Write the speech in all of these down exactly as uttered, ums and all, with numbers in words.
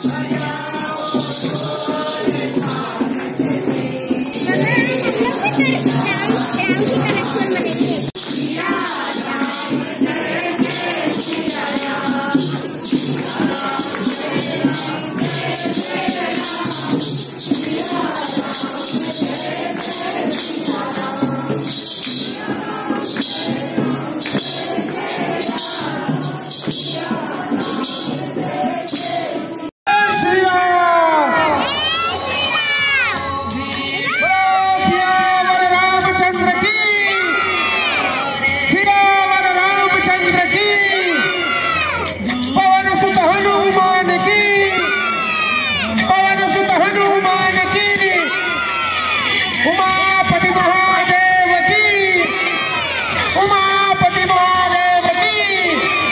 उमापति महादेव की, उमापति महादेव की।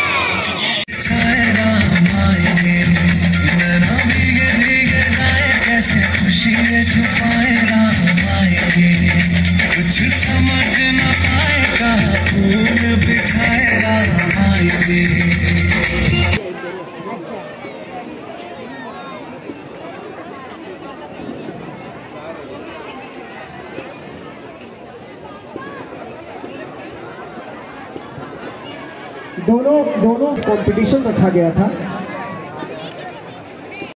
कैसे खुशी छुपाएगा कुछ समझ न पाएगा, फूल बिछाएगा आएंगे। दोनों दोनों कंपटीशन रखा गया था।